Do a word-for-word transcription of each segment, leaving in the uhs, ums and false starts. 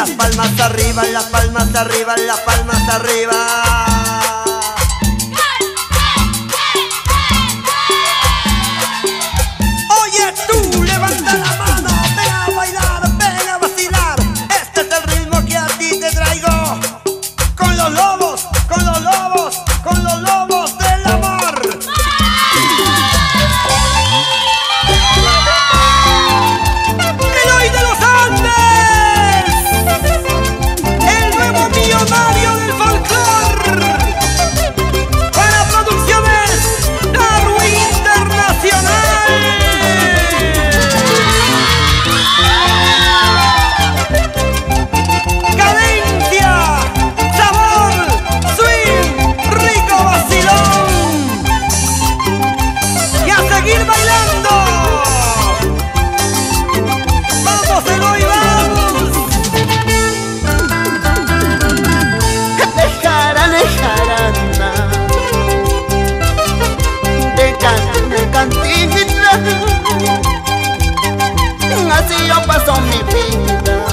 Las palmas arriba, las palmas arriba, las palmas arriba. Oye tú, levanta la mano, ven a bailar, ven a vacilar. Este es el ritmo que a ti te traigo. Con los lobos, con los lobos, con los lobos del amor. Eloy de los Andes, el nuevo millonario del folclor. Para producciones Darwin Internacional. Cadencia, sabor, swing, rico vacilón. Y a seguir bailando. Vamos, Eloy, vamos. Dejarán, dejarán de can, de cantina. Así yo paso mi vida.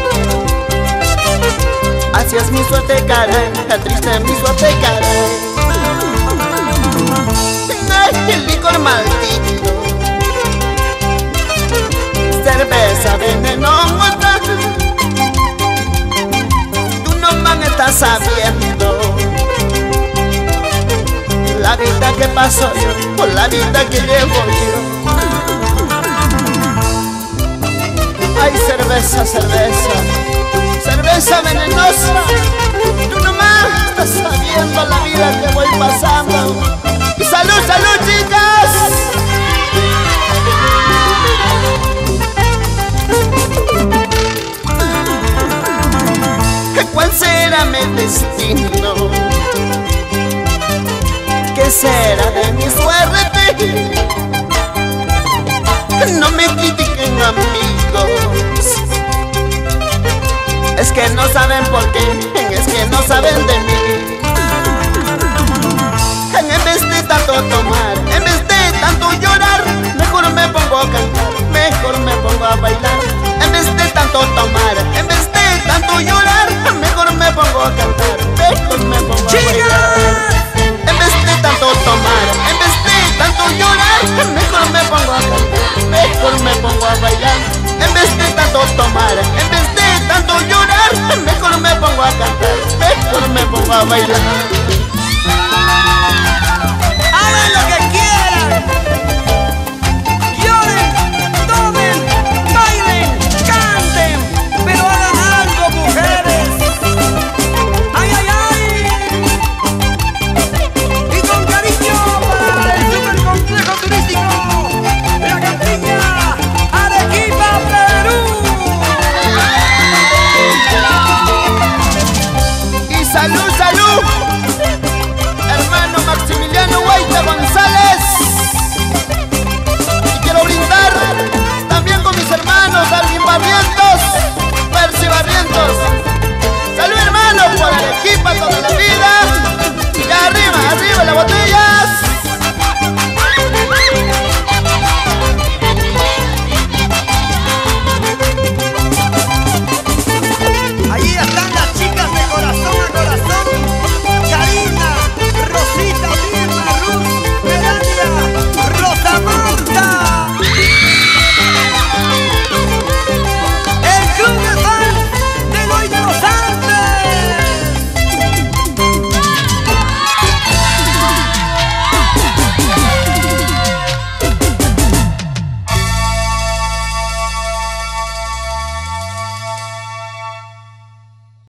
Así es mi suerte, caray. La triste mi suerte, caray. Ay, el licor maldito, cerveza venenosa. Tú no man estás sabiendo la vida que pasó yo, por la vida que llevo yo. Ay, cerveza, cerveza, cerveza venenosa. Tú nomás estás sabiendo la vida que voy pasando. Y salud, salud, chicas. ¿Cuál será mi destino? ¿Qué será de mi suerte? No me critiquen, amigos. Es que no saben por qué, es que no saben de mí. En vez de tanto tomar, en vez de tanto llorar, mejor me pongo a cantar, mejor me pongo a bailar. En vez de tanto tomar, en vez de tanto llorar, mejor me pongo a cantar, mejor me pongo a bailar. En vez de tanto tomar, en vez de tanto llorar, mejor me pongo a cantar, mejor me pongo a bailar. En vez de tanto tomar, en vez de tanto llorar, mejor me pongo a cantar, mejor me pongo a bailar.